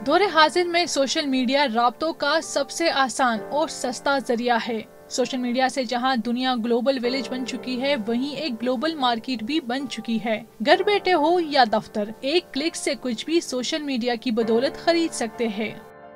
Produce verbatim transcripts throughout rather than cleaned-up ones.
دور حاضر میں سوشل میڈیا رابطوں کا سب سے آسان اور سستا ذریعہ ہے۔ سوشل میڈیا سے جہاں دنیا گلوبل ولیج بن چکی ہے، وہیں ایک گلوبل مارکیٹ بھی بن چکی ہے۔ گھر بیٹھے ہو یا دفتر، ایک کلک سے کچھ بھی سوشل میڈیا کی بدولت خرید سکتے ہیں۔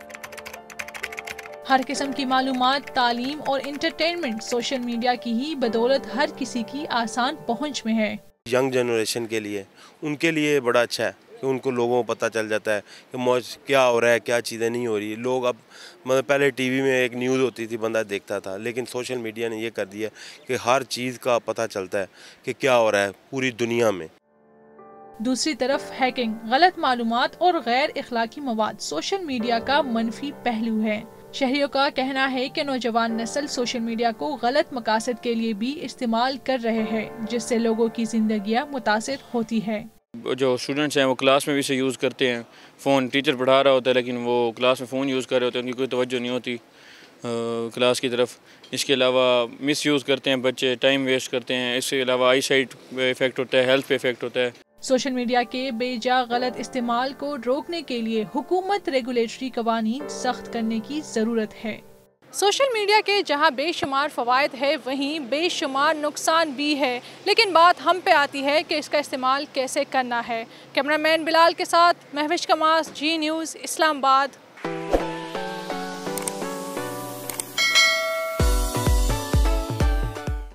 ہر قسم کی معلومات، تعلیم اور انٹرٹینمنٹ سوشل میڈیا کی ہی بدولت ہر کسی کی آسان پہنچ میں ہے۔ ینگ جنریشن کے لیے ان کے لیے بڑا اچھا ہے کہ ان کو لوگوں کو پتہ چل جاتا ہے کہ موج کیا ہو رہا ہے، کیا چیزیں نہیں ہو رہی۔ لوگ اب مطلب پہلے ٹی وی میں ایک نیوز ہوتی تھی، بندہ دیکھتا تھا، لیکن سوشل میڈیا نے یہ کر دیا کہ ہر چیز کا پتہ چلتا ہے کہ کیا ہو رہا ہے پوری دنیا میں۔ دوسری طرف ہیکنگ، غلط معلومات اور غیر اخلاقی مواد سوشل میڈیا کا منفی پہلو ہے۔ شہریوں کا کہنا ہے کہ نوجوان نسل سوشل میڈیا کو غلط مقاصد کے لیے بھی استعمال کر رہے ہیں، جس سے لوگوں کی زندگیاں متاثر ہوتی ہے۔ جو اسٹوڈنٹس ہیں وہ کلاس میں بھی اسے یوز کرتے ہیں، فون ٹیچر پڑھا رہا ہوتا ہے لیکن وہ کلاس میں فون یوز کر رہے ہوتے ہیں، ان کی کوئی توجہ نہیں ہوتی کلاس کی طرف۔ اس کے علاوہ مس یوز کرتے ہیں بچے، ٹائم ویسٹ کرتے ہیں۔ اس کے علاوہ آئی سائٹ پہ افیکٹ ہوتا ہے، ہیلتھ پہ افیکٹ ہوتا ہے۔ سوشل میڈیا کے بے جا غلط استعمال کو روکنے کے لیے حکومت ریگولیٹری قوانین سخت کرنے کی ضرورت ہے۔ سوشل میڈیا کے جہاں بے شمار فوائد ہے، وہیں بے شمار نقصان بھی ہے، لیکن بات ہم پہ آتی ہے کہ اس کا استعمال کیسے کرنا ہے۔ کیمرہ مین بلال کے ساتھ مہوش کماس، جی نیوز، اسلام آباد۔